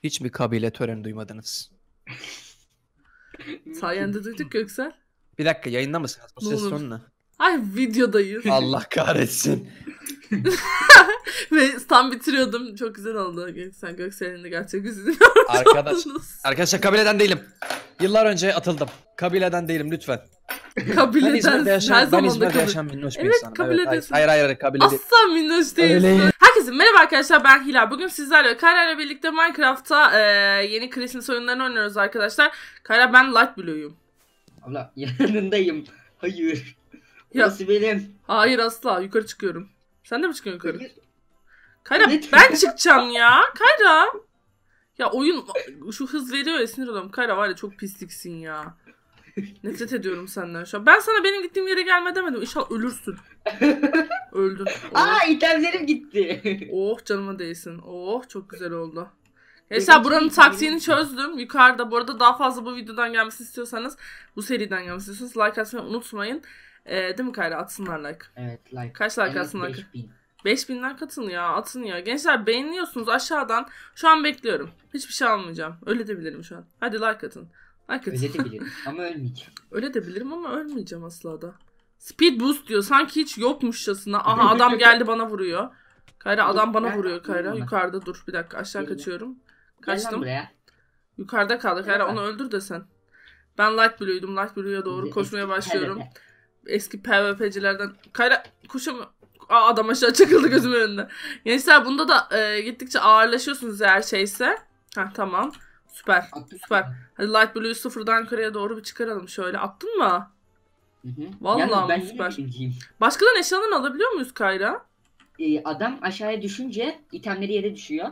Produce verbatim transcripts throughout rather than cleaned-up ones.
Hiç mi kabile töreni duymadınız? Sayende duyduk Göksel. Bir dakika, yayında mısınız? Bu Ne ses olur. tonu ne? Ay videodayız. Allah kahretsin. Ve tam bitiriyordum. Çok güzel oldu Göksel. Göksel'in de gerçek yüzünü Arkadaş, arkadaşlar kabileden değilim. Yıllar önce atıldım. Kabileden değilim lütfen. Kabileden Ben İzmir'de yaşayan, her ben zaman da İzmir'de kabile. yaşayan minnoş bir Evet, insanım. kabiledesin. hayır, hayır hayır kabile değil. Asla minnoş değilsin. Öyleyim. Herkese merhaba arkadaşlar, ben Hilal. Bugün sizlerle ve Kayra ile birlikte Minecraft'ta e, yeni Christmas oyunlarını oynuyoruz arkadaşlar. Kayra, ben Light Blue'yum. Abla yanındayım. Hayır. Ya. Burası benim. Hayır, asla. Yukarı çıkıyorum. Sen de mi çıkıyorsun yukarı? Hayır. Kayra, Evet. ben çıkacağım ya. Kayra. Ya oyun şu hız veriyor ya, sinir oluyorum. Kayra var ya, çok pisliksin ya. Nefret ediyorum senden şu an. Ben sana benim gittiğim yere gelme demedim. İnşallah ölürsün. Öldün. Oh. Aa, itemlerim gitti. Oh, canıma değsin. Oh, çok güzel oldu. Mesela buranın taktiğini çözdüm. Yukarıda, bu arada daha fazla bu videodan gelmesini istiyorsanız, bu seriden gelmesini istiyorsanız like atmayı unutmayın. Ee, değil mi Kayra? Atsınlar like. Evet, like. Kaç like En az atsınlar? beş bin. beş bin like atın ya, atın ya. Gençler, beğeniyorsunuz aşağıdan. Şu an bekliyorum. Hiçbir şey almayacağım. Öyle de bilirim şu an. Hadi like atın. Like atın. Öyle de bilirim ama ölmeyeceğim. Öyle de bilirim ama ölmeyeceğim asla da. Speed boost diyor. Sanki hiç yokmuşçasına. Aha, adam geldi bana vuruyor. Kayra, adam bana vuruyor Kayra. Yukarıda dur. Bir dakika, aşağı Gel lan. kaçıyorum. Gel lan Kaçtım. buraya. Yukarıda kaldı Kayra. Gel Onu lan. öldür de sen. Ben Light Blue'ydum. Light Blue'ya doğru koşmaya Eski başlıyorum. P V P. Eski PvP'cilerden. Kayra koşamıyor. Aa, adam aşağı çakıldı gözümün önünde. Gençler, bunda da e, gittikçe ağırlaşıyorsunuz eğer şeyse. Heh, tamam. Süper. Attım. Süper. Hadi Light Blue'yu sıfırdan yukarıya doğru bir çıkaralım şöyle. Attın mı? Hı hı. Vallahi Yalnız ben süper. yine birinciyim. Başkadan eşyalarını alabiliyor muyuz Kayra? Ee, adam aşağıya düşünce itemleri yere düşüyor.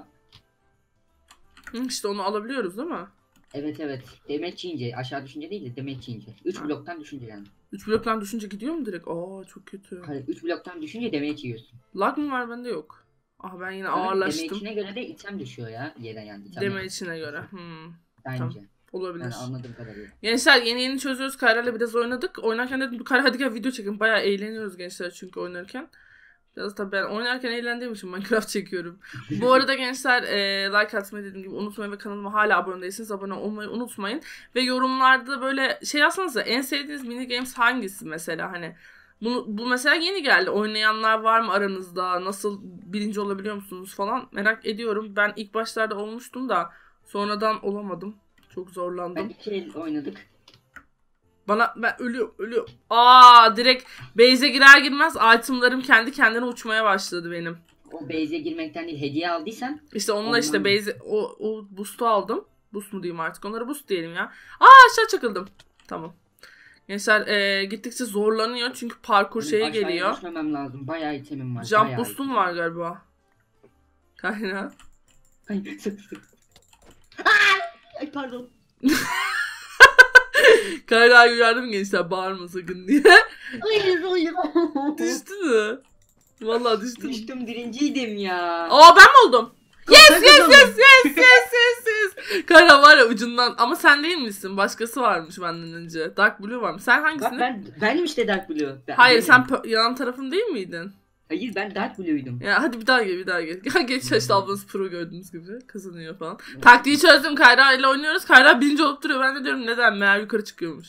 Hı, işte onu alabiliyoruz değil mi? Evet evet. Damage yiyince. Aşağı düşünce değil de damage yiyince. üç Ha. bloktan düşünce yani. üç bloktan düşünce gidiyor mu direkt? Aa, çok kötü. Hayır, üç bloktan düşünce damage yiyorsun. Lag mı var, bende yok. Ah, ben yine Sanırım ağırlaştım. Damage'ine göre de item düşüyor ya yere yani. item Deme yok. içine göre. Hmm, Bence. tamam. olabilir. Yani anladığım kadarıyla. Gençler, yeni yeni çözüyoruz. Kayra'yla biraz oynadık. Oynarken dedim Kayra hadi gel video çekin. Bayağı eğleniyoruz gençler çünkü oynarken. Biraz tabii ben oynarken eğlendiğim için Minecraft çekiyorum. Bu arada gençler, e, like atmayı dediğim gibi unutmayın ve kanalıma hala abone değilseniz abone olmayı unutmayın. Ve yorumlarda böyle şey yazsanıza, en sevdiğiniz mini games hangisi mesela, hani bunu, bu mesela yeni geldi. Oynayanlar var mı aranızda? Nasıl birinci olabiliyor musunuz falan, merak ediyorum. Ben ilk başlarda olmuştum da sonradan olamadım. Çok zorlandım. Ben iki el oynadık. Bana, ben ölüyorum ölüyorum. Aa, direkt base'e girer girmez itemlarım kendi kendine uçmaya başladı benim. O base'e girmekten değil, hediye aldıysan. İşte onunla Ondan işte mı? base, o, o boost'u aldım. Boost mu diyeyim artık, onlara boost diyelim ya. Aa, aşağı çakıldım. Tamam. Gençler, e, gittikçe zorlanıyor çünkü parkur Benim şeye aşağıya geliyor. düşmemem lazım. Bayağı itemim var. Jump bayağı boost'um item. var galiba. Kayna. Ay sık sık. Aa! Ay pardon. Kayra'yı uyardım gençler, bağırma sakın diye. Hayır hayır. Düştü mü? Vallahi düştüm. Düştüm, birinciydim ya. Aa, ben mi oldum? Yes Sen yes kazandın. yes yes yes yes yes. Kara var ya ucundan, ama sen değil misin? Başkası varmış benden önce. Dark Blue varmış. Sen Bak hangisini? ben benim işte Dark Blue. Ben, Hayır, benim. sen pö- yan tarafın değil miydin? Hayır, ben Dark Blue'ydum. Ya hadi bir daha gel, bir daha gel. Ya geç yaşta ablanız pro gördüğünüz gibi kazanıyor falan. Taktiği çözdüm, Kayra ile oynuyoruz. Kayra birinci olup duruyor. Ben de diyorum neden, meğer yukarı çıkıyormuş.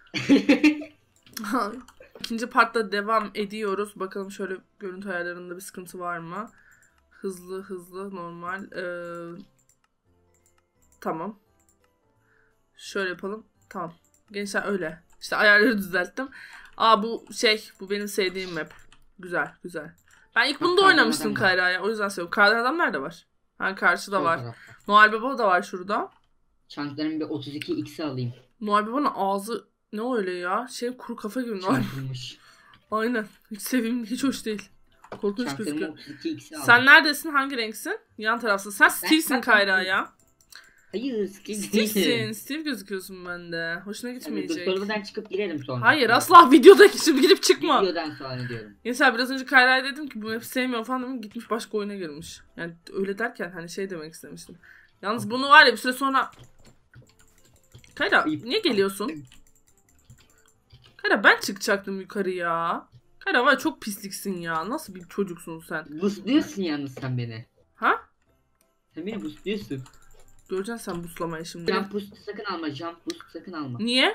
İkinci partta devam ediyoruz. Bakalım şöyle görüntü ayarlarında bir sıkıntı var mı? Hızlı hızlı normal. Ee, tamam. Şöyle yapalım. Tamam. Gençler öyle. İşte ayarları düzelttim. Aa, bu şey, bu benim sevdiğim map. Güzel güzel. Ben ilk bunu da Kardan oynamıştım adam var. Kayra'ya. O yüzden seviyorum. Kardan adam nerede var? Ha, karşıda Sol var. tarafta. Noel Baba da var şurada. Çantalarımın bir otuz iki x'i alayım. Noel Baba'nın ağzı ne öyle ya? Şey, kuru kafa gibi Noel. Çarpılmış. Aynen. Hiç sevimli, hiç hoş değil. Korkunç Çantalarımın gözüküyor. otuz iki x'i aldım. Sen neredesin? Hangi renksin? Yan tarafsın. Sen Steve'sin ben- Kayra ya. Hayır, Steve Steve'sin. değilim. Steve gözüküyorsun bende. Hoşuna Yani gitmeyecek. buzdolabından çıkıp girerim sonra. Hayır, asla videoda şimdi gidip çıkma. Videodan sonra diyorum. Mesela biraz önce Kayra'ya dedim ki bu map'i sevmiyorum falan dedim, gitmiş başka oyuna girmiş. Yani öyle derken hani şey demek istemiştim. Yalnız bunu var ya bir süre sonra... Kayra niye geliyorsun? Kayra, ben çıkacaktım yukarı ya. Kayra var ya, çok pisliksin ya. Nasıl bir çocuksun sen? Boostluyorsun yalnız sen beni. Ha? Sen beni boostluyorsun. Göreceksin sen buslamayı şimdi. Jump boost sakın alma. Jump boost sakın alma. Niye?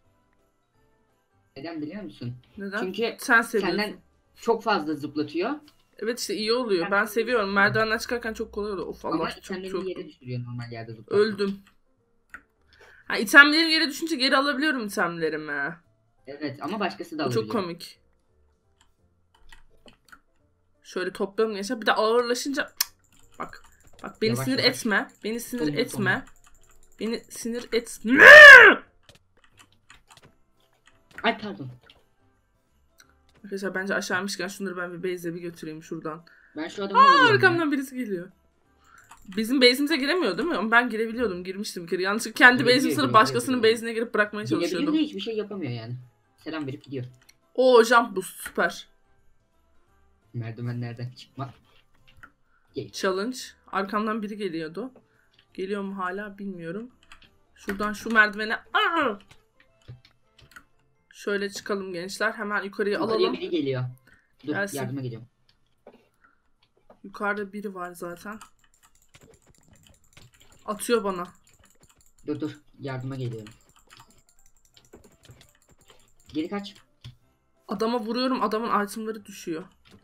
Neden biliyor musun? Neden? Çünkü Sen seviyorsun. senden çok fazla zıplatıyor. Evet işte iyi oluyor. Ben seviyorum. Merdivenden çıkarken çok kolay oluyor. Of Allah Ama çok itemleri çok. yere düşürüyor normal yerde zıplatıyor. Öldüm. Ha itemlerim yere düşünce geri alabiliyorum itemlerimi. Evet ama başkası da Bu alabiliyor. çok komik. Şöyle toplayalım gençler. Bir de ağırlaşınca bak. Bak beni Yavaş sinir yavaş. etme. Beni sinir Oldu, etme. Beni sinir etme. Ay pardon. Arkadaşlar bence aşağı inmişken şunları ben bir base'e bir götüreyim şuradan. Ben şu adamı Aa, alıyorum. arkamdan birisi geliyor. Bizim base'imize giremiyor değil mi? Ama ben girebiliyordum. Girmiştim bir kere. Yanlışlıkla kendi Girebiliyor, base'im sonra girebiliyor, başkasının girebiliyor. base'ine girip bırakmaya Girebilir çalışıyordum. de hiçbir şey yapamıyor yani. Selam verip gidiyor. Oo jump boost süper. Merdivenlerden çıkma. Challenge. Arkamdan biri geliyordu. Geliyor mu hala bilmiyorum. Şuradan şu merdivene. Aa! Şöyle çıkalım gençler. Hemen yukarıya Yukarıya alalım. biri geliyor. Dur Gelsin. yardıma geliyorum. Yukarıda biri var zaten. Atıyor bana. Dur dur yardıma geliyorum. Geri kaç. Adama vuruyorum. Adamın itemları düşüyor.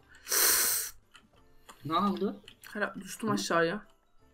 Ne oldu? Kara düştüm Hı? aşağıya.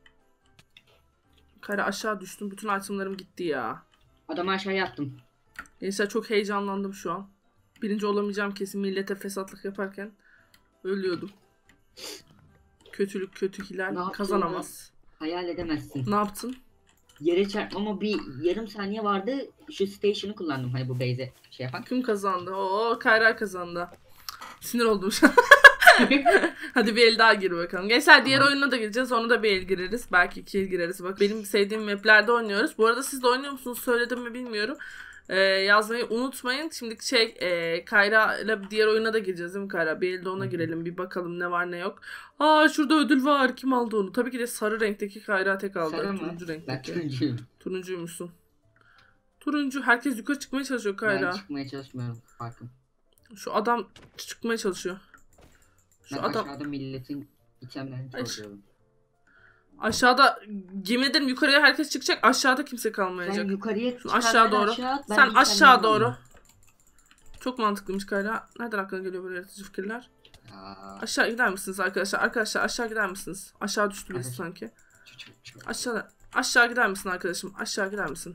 Kara aşağı düştüm. Bütün itemlarım gitti ya. Adamı aşağıya attım. Gençler çok heyecanlandım şu an. Birinci olamayacağım kesin millete fesatlık yaparken. Ölüyordum. Kötülük kötü Ne hilal yaptın kazanamaz. Hayal edemezsin. Ne yaptın? Yere çarpmama bir yarım saniye vardı. Şu station'ı kullandım hani bu base'e şey yapan. Kim kazandı? Oo Kayra kazandı. Sinir oldum şu an. Hadi bir el daha gir bakalım. Gençler diğer Tamam. oyuna da gireceğiz. Onu da bir el gireriz. Belki iki el gireriz. Bak benim sevdiğim maplerde oynuyoruz. Bu arada siz de oynuyor musunuz? Söyledim mi bilmiyorum. Ee, yazmayı unutmayın. Şimdi şey e, Kayra ile diğer oyuna da gireceğiz değil mi Kayra? Bir elde ona girelim. Bir bakalım ne var ne yok. Aa şurada ödül var. Kim aldı onu? Tabii ki de sarı renkteki Kayra tek aldı. Sarı mı? Turuncu Ben renkteki. turuncuyum. Turuncuymuşsun. Turuncu. Herkes yukarı çıkmaya çalışıyor Kayra. Ben çıkmaya çalışmıyorum farkım. Şu adam çıkmaya çalışıyor. Şu Ben adam aşağıda milletin itemlerini Ay. çalışıyorum. aşağıda yemin ederim yukarıya herkes çıkacak. Aşağıda kimse kalmayacak. Sen yukarıya Şu çıkarken aşağı doğru. aşağı at, ben Sen itemlerimi aşağı doğru. alayım. Çok mantıklıymış Kayra. Nereden aklına geliyor böyle yaratıcı fikirler? Aa, Aşağı gider misiniz arkadaşlar? Arkadaşlar aşağı gider misiniz? Aşağı düştü birisi Arkadaşlar. sanki. çok, çok, çok. Aşağı aşağı gider misin arkadaşım? Aşağı gider misin?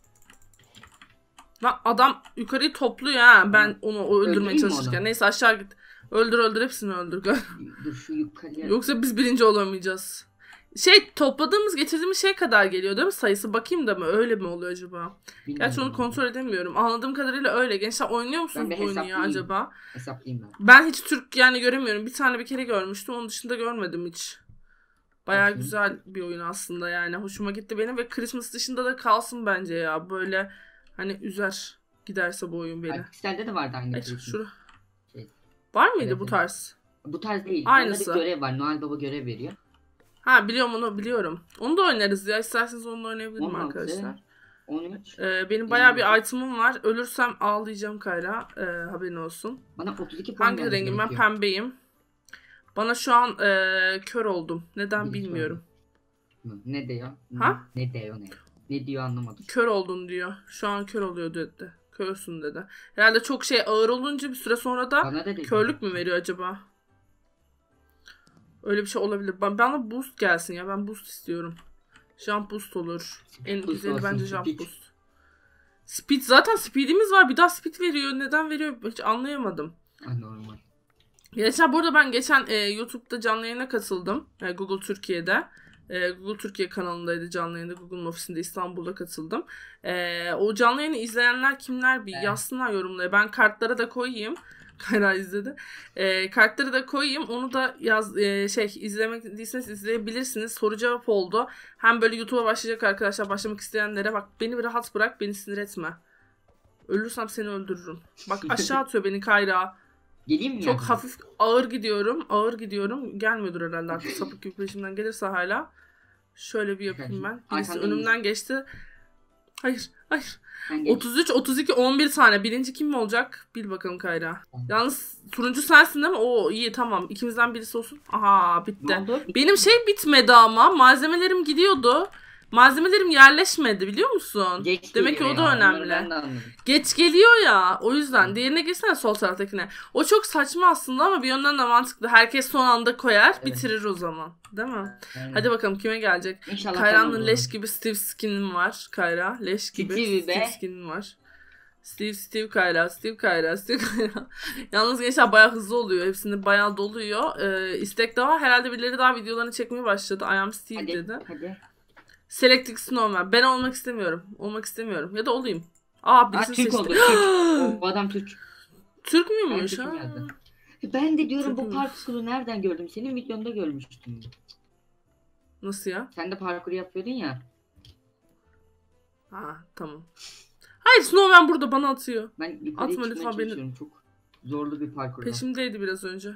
Lan adam yukarıyı topluyor ha. Ben onu öldürmeye Öldüreyim mi çalışırken. onu? Neyse aşağı git. Öldür öldür hepsini öldür. Dur şu yukarıya. Yoksa biz birinci olamayacağız. Şey topladığımız getirdiğimiz şey kadar geliyor değil mi sayısı? Bakayım da mı öyle mi oluyor acaba? Bilmiyorum Gerçi onu ben. kontrol edemiyorum. Anladığım kadarıyla öyle. Gençler oynuyor musunuz Ben bir bu oyunu ya hesaplayayım. acaba? Hesaplayayım ben. Ben hiç Türk yani göremiyorum. Bir tane bir kere görmüştüm. Onun dışında görmedim hiç. Bayağı Bakayım. güzel bir oyun aslında yani. Hoşuma gitti benim ve Christmas dışında da kalsın bence ya. Böyle hani üzer giderse bu oyun beni. Pixel'de de vardı aynı. Ay, Christmas. şura. Şey. Var mıydı Evet, bu evet. tarz? Bu tarz değil. Aynısı. Onda bir görev var. Noel Baba görev veriyor. Ha biliyorum onu biliyorum. Onu da oynarız ya. İsterseniz onunla oynayabilirim on altı, arkadaşlar. on üç. Ee, benim bayağı bir item'ım var. Ölürsem ağlayacağım Kayra. Ee, haberin olsun. Bana otuz iki puan Hangi gelmesi rengim? Ben gerekiyor. pembeyim. Bana şu an e, kör oldum. Neden Birisi bilmiyorum. Hı, Ne diyor? Ha? Ne diyor ne? Ne diyor anlamadım. Kör oldun diyor. Şu an kör oluyor dedi. Körsün dedi. Herhalde çok şey ağır olunca bir süre sonra da Bana da dedi. körlük mü veriyor acaba? Öyle bir şey olabilir. Ben, bana boost gelsin ya. Ben boost istiyorum. Jump boost olur. En Boost güzeli olsun, bence jump speed. boost. Speed zaten speedimiz var. Bir daha speed veriyor. Neden veriyor? Hiç anlayamadım. Ah, normal. Geçen burada ben geçen e, YouTube'da canlı yayına katıldım. E, Google Türkiye'de. E, Google Türkiye kanalındaydı canlı yayında. Google'un ofisinde İstanbul'da katıldım. E, o canlı yayını izleyenler kimler bir Evet. yazsınlar yorumlara. Ben kartlara da koyayım. Kayra izledi. E, kartları da koyayım. Onu da yaz e, şey izlemek değilseniz izleyebilirsiniz. Soru cevap oldu. Hem böyle YouTube'a başlayacak arkadaşlar. Başlamak isteyenlere bak beni bir rahat bırak. Beni sinir etme. Ölürsem seni öldürürüm. Bak aşağı atıyor beni Kayra. Geleyim mi? Çok yardıma? hafif ağır gidiyorum. Ağır gidiyorum. Gelmiyordur herhalde artık. Sapık gibi peşimden gelirse hala. Şöyle bir yapayım ben. Birisi Arkamdan önümden geçti. Hayır. Hayır. Sen geç. otuz üç, otuz iki, on bir tane. Birinci kim mi olacak? Bil bakalım Kayra. Tamam. Yalnız turuncu sensin değil mi? Oo iyi tamam. İkimizden birisi olsun. Aha Ne bitti. oldu? Benim şey bitmedi ama. Malzemelerim gidiyordu. Malzemelerim yerleşmedi biliyor musun? Geç Demek ki o geliyor da ya, onları önemli. ben de anladım. Geç geliyor ya. O yüzden. Diğerine geçsene, sol taraftakine. O çok saçma aslında ama bir yönden de mantıklı. Herkes son anda koyar, Evet. bitirir o zaman. Değil mi? Aynen. Hadi bakalım kime gelecek? İnşallah Kayra'nın tamam leş olur. gibi Steve skin'im var. Kayra. Leş gibi Steve Steve, be. skin'im var. Steve, Steve Kayra, Steve Kayra, Steve Kayra. Yalnız gençler bayağı hızlı oluyor. Hepsinde bayağı doluyor. Ee, istek de var. Herhalde birileri daha videolarını çekmeye başladı. I am Steve Hadi, dedi. hadi. Selecting Snowman. Ben olmak istemiyorum. Olmak istemiyorum. Ya da olayım. Aa Aa, birisi Türk oldu. seçti. Türk. O adam Türk. Türk Ben müymüş? Türk'üm Ha? yazdı. Ben de diyorum bu Türk'üm. parkuru nereden gördüm? Senin videonda görmüştüm. Nasıl ya? Sen de parkuru yapıyordun ya. Ha tamam. Hayır, Snowman burada bana atıyor. Ben yukarıya Atma çıkmaya lütfen beni. çalışıyorum. Çok zorlu bir parkur. Peşimdeydi biraz önce.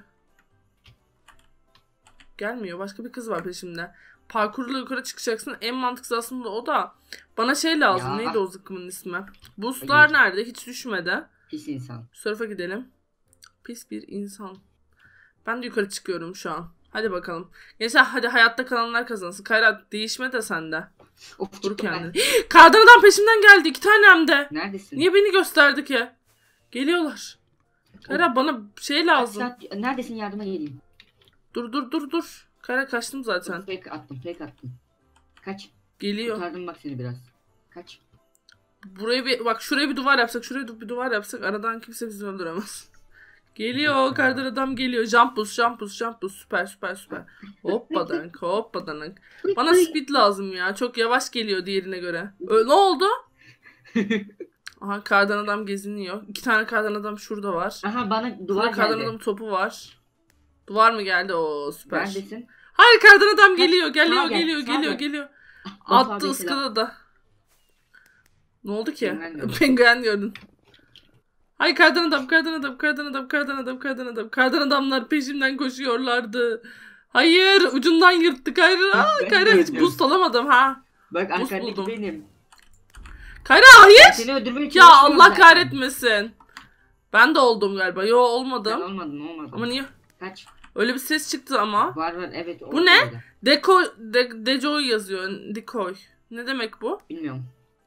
Gelmiyor. Başka bir kız var peşimde. Parkurla yukarı çıkacaksın. En mantıklısı aslında o da. Bana şey lazım. Ya. Neydi o zıkkımın ismi? Boostlar Hayır. nerede? Hiç düşmedi. Pis insan. Surf'a gidelim. Pis bir insan. Ben de yukarı çıkıyorum şu an. Hadi bakalım. Gençler hadi hayatta kalanlar kazansın. Kayra değişme de sende. Of, Dur çıktım ben. kendini. Kardan adam peşimden geldi. İki tane hem de. Neredesin? Niye beni gösterdi ki? Geliyorlar. Kayra bana şey Kaç lazım. saat- Neredesin, yardıma geleyim. Dur dur dur dur. Kayra kaçtım zaten. Fake attım, fake attım. Kaç. Geliyor. Kurtardım bak seni biraz. Kaç. Buraya bir bak, şuraya bir duvar yapsak, şuraya bir duvar yapsak aradan kimse bizi öldüremez. Geliyor, kardan adam geliyor. Jump boost, jump boost, jump boost. Süper süper süper. Hoppadan, hoppadan. Bana speed lazım ya. Çok yavaş geliyor diğerine göre. Ö- ne oldu? Aha, kardan adam geziniyor. İki tane kardan adam şurada var. Aha, bana Burada duvar kardan geldi. adam topu var. Duvar mı geldi? Oo süper. Neredesin? Hayır, kardan adam geliyor, Sağa geliyor, gel, geliyor, sağa geliyor, gel. geliyor. Batu Attı abi ıskaladı da. Ne oldu ki? Penguen gördüm. Penguen gördün. Ay kardan adam, kardan adam, kardan adam, kardan adam, kardan adam. Kardan adamlar peşimden koşuyorlardı. Hayır, ucundan yırttık. Hayır, aa, Ben Kayra hiç gördüm. boost alamadım ha. Bak Buz arkadaki buldum. benim. Kayra hayır. Ben seni öldürmeye Ya çalışıyorum Allah zaten. kahretmesin. Ben de oldum galiba. Yo Ben olmadım. olmadım, olmadım. Ama niye? Kaç. Öyle bir ses çıktı ama. Var var, evet. Bu orada ne? orada. Decoy, de, decoy yazıyor. Decoy. Ne demek bu? Bilmiyorum.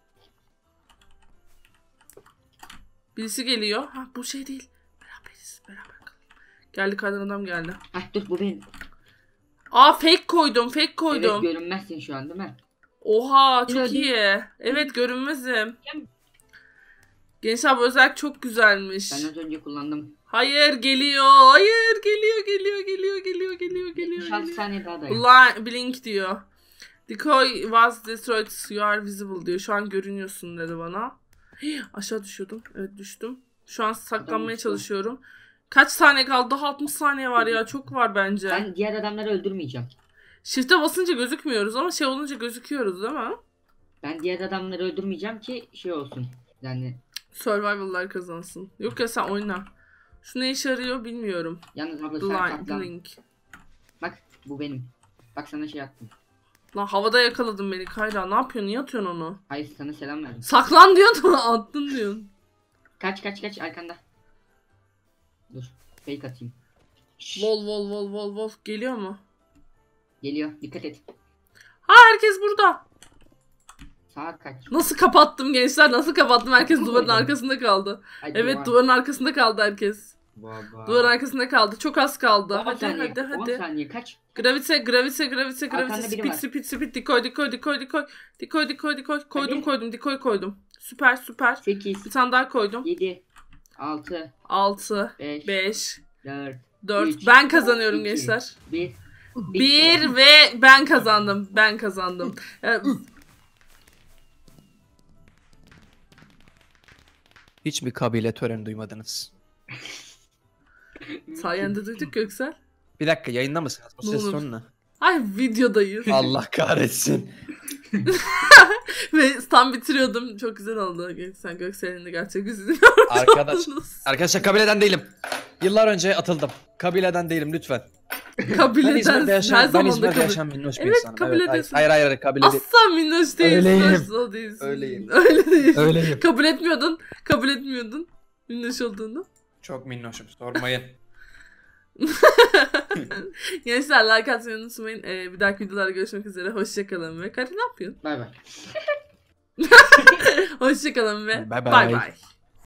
Birisi geliyor. Ha bu şey değil. Beraberiz. Beraber kalalım. Geldi, kardan adam geldi. Hah, dur, bu benim. Aa fake koydum. Fake koydum. Evet, görünmezsin şu an değil mi? Oha çok Gördüm. iyi. Evet, görünmezim. Gençler bu özellik çok güzelmiş. Ben az önce kullandım. Hayır geliyor. Hayır geliyor geliyor geliyor geliyor geliyor geliyor. yetmiş altı geliyor. saniye daha dayan. Bla- Blink diyor. Decoy was destroyed. You are visible diyor. Şu an görünüyorsun dedi bana. Hii, aşağı düşüyordum. Evet düştüm. Şu an saklanmaya uçtu. çalışıyorum. Kaç saniye kaldı? Daha altmış saniye var ya. Çok var bence. Ben diğer adamları öldürmeyeceğim. Shift'e basınca gözükmüyoruz ama şey olunca gözüküyoruz değil mi? Ben diğer adamları öldürmeyeceğim ki şey olsun. Yani Survival'lar kazansın. Yok ya sen oyna. Şu ne işe yarıyor bilmiyorum. yalnız abla sen Blind, saklan. blink. Bak bu benim. Bak sana şey attım. Lan havada yakaladın beni Kayra. Ne yapıyorsun? Niye atıyorsun onu? Hayır, sana selam verdim. Saklan diyorsun da attın diyorsun. Kaç kaç kaç arkanda. Dur. Fake atayım. Şşş, Vol vol vol vol vol. Geliyor mu? geliyor. Dikkat et. Ha herkes burada. Sağa kaç. Nasıl kapattım gençler? Nasıl kapattım? Herkes duvarın arkasında kaldı. Ay, Evet duvar. duvarın arkasında kaldı herkes. Baba. Duvarın arkasında kaldı. Çok az kaldı. on Hadi saniye, hadi on hadi. saniye kaç. Gravite, gravite, gravite, Arkanda gravite. biri Speed, var. speed, speed. Dikoy, dikoy, dikoy, dikoy, dikoy. Dikoy, dikoy, dikoy. Koydum, Hadi. koydum. Dikoy koydum. Süper, süper. sekiz, Bir tane daha koydum. yedi, altı, altı, beş, beş, dört, dört. üç, Ben kazanıyorum iki, gençler. bir. Bir ve ben kazandım. Ben kazandım. Ee, Hiçbir kabile töreni duymadınız. Sayende duyduk Göksel. Bir dakika, yayında mısınız? Bu Ne ses olur. tonu ne? Ay videodayız. Allah kahretsin. Ve tam bitiriyordum. Çok güzel oldu. Göksel, Göksel'in de gerçek yüzünü Arkadaş, arkadaşlar kabileden değilim. Yıllar önce atıldım. Kabileden değilim lütfen. Ben Kabileden İzmir'de her yaşayan, ben zaman da İzmir'de kabile. yaşayan minnoş bir Evet, insanım. kabiledesin. hayır, hayır hayır kabile değil. Asla minnoş değilsin. Öyleyim. Asla değilsin. Öyleyim. Öyle değilsin. Öyleyim. Kabul etmiyordun. Kabul etmiyordun. Minnoş olduğunu. Çok minnoşum, sormayın. Gençler like atmayı unutmayın. Ee, bir dahaki videolarda görüşmek üzere. Hoşçakalın ve Kari ne yapıyorsun? Bay bay. Hoşçakalın ve Bye bye. bay bay.